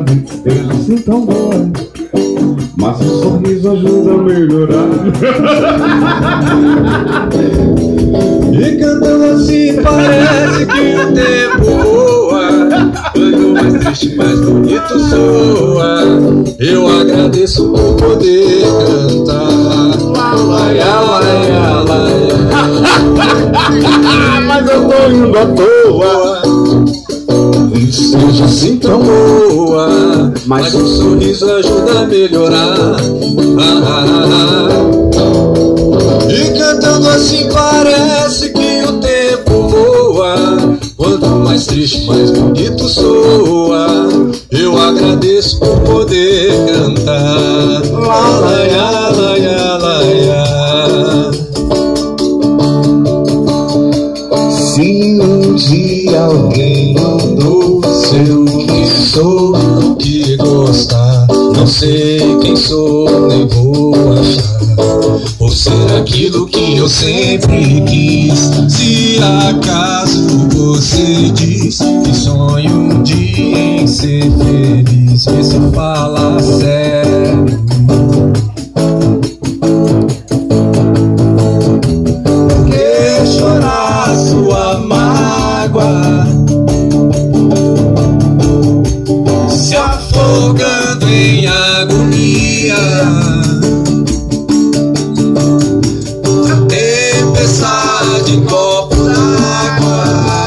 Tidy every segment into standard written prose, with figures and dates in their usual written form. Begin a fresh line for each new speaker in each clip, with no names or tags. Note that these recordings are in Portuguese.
vida esteja assim tão boa, mas o sorriso ajuda a melhorar.
E cantando assim parece que o tempo voa, quanto mais triste, mais bonito soa. Eu agradeço por poder cantar. Laia, laia, laia.
Mas eu tô indo à toa.
Seja assim tão boa, mas um sorriso ajuda a melhorar. E cantando assim parece que o tempo voa, quanto mais triste, mais bonito soa. Eu agradeço por poder cantar. Laia, laia, laia.
Se um dia alguém
Não sei o que sou, o que gostar. Não sei quem sou, nem vou achar. Ou ser aquilo que eu sempre quis. Se acaso você diz que sonho um dia em ser feliz, vê se fala sério. Por que chorar sua mágoa, se afogando em agonia? A tempestade em copo d'água,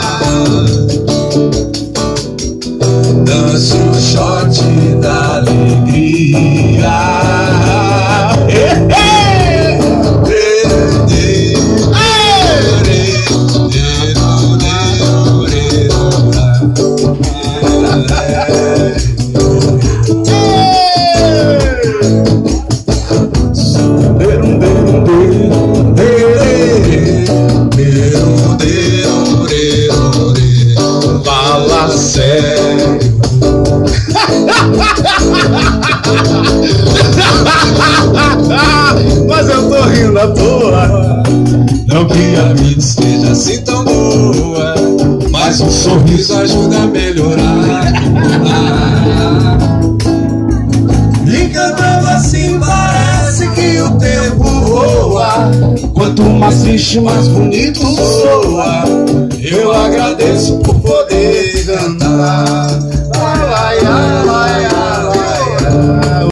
dança o shot da alegria. Fala sério.
mas eu tô rindo à toa.
Não que a vida esteja assim tão boa, mas um sorriso ajuda a melhorar. E cantando assim parece que o tempo voa,
Quanto mais triste, mais
bonito soa. Eu agradeço por poder cantar.